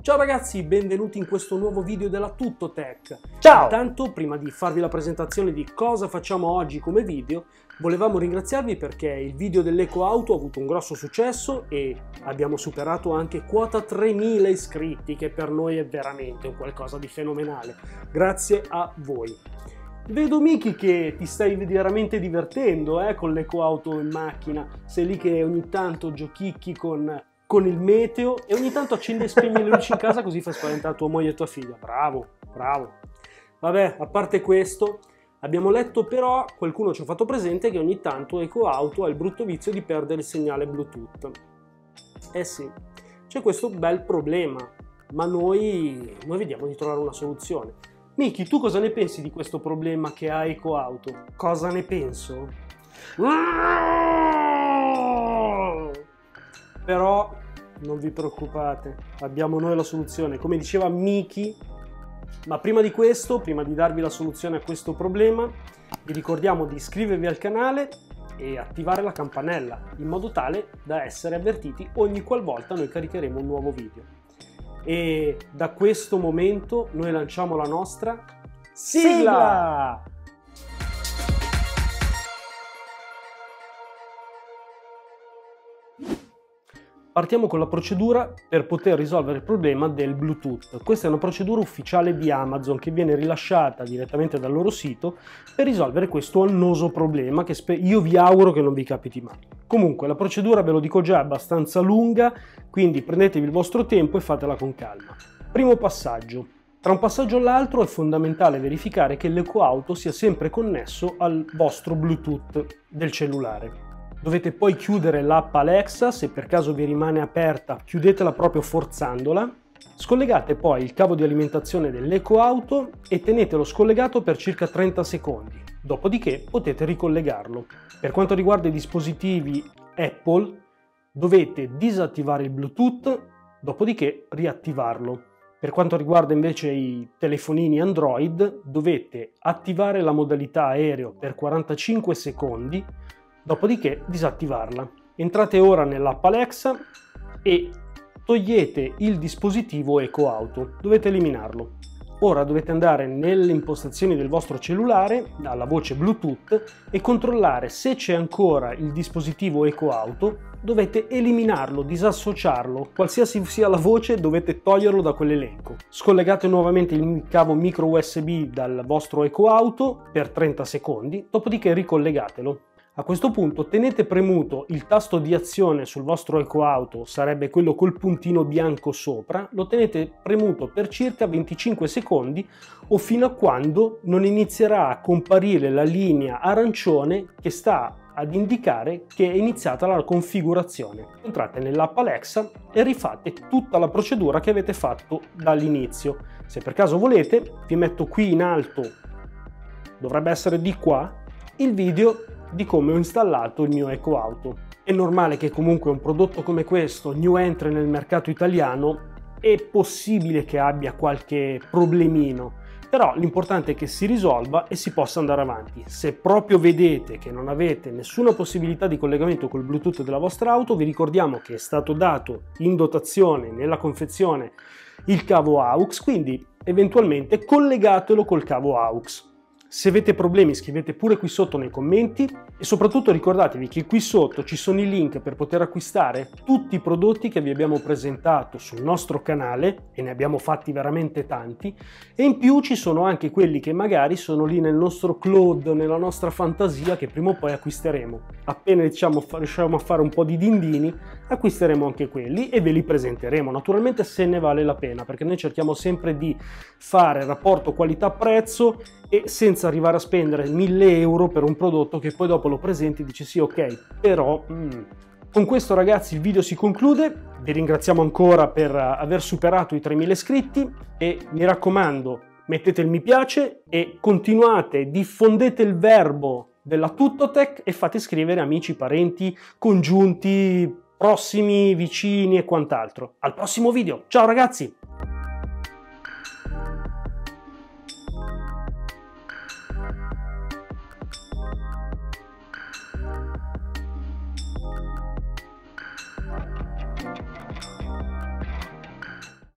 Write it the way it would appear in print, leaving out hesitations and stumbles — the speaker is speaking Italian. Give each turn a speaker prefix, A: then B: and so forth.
A: Ciao ragazzi, benvenuti in questo nuovo video della Tuttotech.
B: Ciao!
A: Intanto, prima di farvi la presentazione di cosa facciamo oggi come video, volevamo ringraziarvi perché il video dell'Eco Auto ha avuto un grosso successo e abbiamo superato anche quota 3000 iscritti, che per noi è veramente un qualcosa di fenomenale. Grazie a voi. Vedo Miki che ti stai veramente divertendo con l'Eco Auto in macchina, sei lì che ogni tanto giochicchi con il meteo e ogni tanto accendi e spegni le luci in casa così fai spaventare tua moglie e tua figlia. Bravo, bravo. Vabbè, a parte questo, abbiamo letto però, qualcuno ci ha fatto presente che ogni tanto Eco Auto ha il brutto vizio di perdere il segnale Bluetooth. Eh sì, c'è questo bel problema, ma noi vediamo di trovare una soluzione. Miki, tu cosa ne pensi di questo problema che ha Eco Auto? Cosa ne penso? Però non vi preoccupate, abbiamo noi la soluzione, come diceva Miki. Ma prima di questo, prima di darvi la soluzione a questo problema, vi ricordiamo di iscrivervi al canale e attivare la campanella, in modo tale da essere avvertiti ogni qualvolta noi caricheremo un nuovo video. E da questo momento noi lanciamo la nostra sigla! Partiamo con la procedura per poter risolvere il problema del Bluetooth. Questa è una procedura ufficiale di Amazon che viene rilasciata direttamente dal loro sito per risolvere questo annoso problema che io vi auguro che non vi capiti mai. Comunque la procedura, ve lo dico già, è abbastanza lunga, quindi prendetevi il vostro tempo e fatela con calma. Primo passaggio. Tra un passaggio e l'altro è fondamentale verificare che l'Eco Auto sia sempre connesso al vostro Bluetooth del cellulare. Dovete poi chiudere l'app Alexa, se per caso vi rimane aperta chiudetela proprio forzandola, scollegate poi il cavo di alimentazione dell'Eco Auto e tenetelo scollegato per circa 30 secondi, dopodiché potete ricollegarlo. Per quanto riguarda i dispositivi Apple, dovete disattivare il Bluetooth, dopodiché riattivarlo. Per quanto riguarda invece i telefonini Android, dovete attivare la modalità aereo per 45 secondi, dopodiché disattivarla. Entrate ora nell'app Alexa e togliete il dispositivo Eco Auto, dovete eliminarlo. Ora dovete andare nelle impostazioni del vostro cellulare, alla voce Bluetooth, e controllare se c'è ancora il dispositivo Eco Auto, dovete eliminarlo, disassociarlo, qualsiasi sia la voce dovete toglierlo da quell'elenco. Scollegate nuovamente il cavo micro USB dal vostro Eco Auto per 30 secondi, dopodiché ricollegatelo. A questo punto tenete premuto il tasto di azione sul vostro Eco Auto, sarebbe quello col puntino bianco sopra, lo tenete premuto per circa 25 secondi o fino a quando non inizierà a comparire la linea arancione che sta ad indicare che è iniziata la configurazione. Entrate nell'app Alexa e rifate tutta la procedura che avete fatto dall'inizio. Se per caso volete, vi metto qui in alto, dovrebbe essere di qua, il video di come ho installato il mio Eco Auto. È normale che comunque un prodotto come questo, new entry nel mercato italiano, è possibile che abbia qualche problemino, però l'importante è che si risolva e si possa andare avanti. Se proprio vedete che non avete nessuna possibilità di collegamento col Bluetooth della vostra auto, vi ricordiamo che è stato dato in dotazione nella confezione il cavo AUX, quindi eventualmente collegatelo col cavo AUX. Se avete problemi scrivete pure qui sotto nei commenti e soprattutto ricordatevi che qui sotto ci sono i link per poter acquistare tutti i prodotti che vi abbiamo presentato sul nostro canale, e ne abbiamo fatti veramente tanti, e in più ci sono anche quelli che magari sono lì nel nostro cloud, nella nostra fantasia, che prima o poi acquisteremo. Appena riusciamo a fare un po' di dindini, acquisteremo anche quelli e ve li presenteremo, naturalmente se ne vale la pena, perché noi cerchiamo sempre di fare rapporto qualità-prezzo e senza arrivare a spendere 1000 euro per un prodotto che poi dopo lo presenti e dici sì, ok, però Con questo ragazzi il video si conclude, vi ringraziamo ancora per aver superato i 3000 iscritti e mi raccomando mettete il mi piace e continuate, diffondete il verbo della Tuttotech e fate iscrivere amici, parenti, congiunti, prossimi, vicini e quant'altro. Al prossimo video, ciao ragazzi!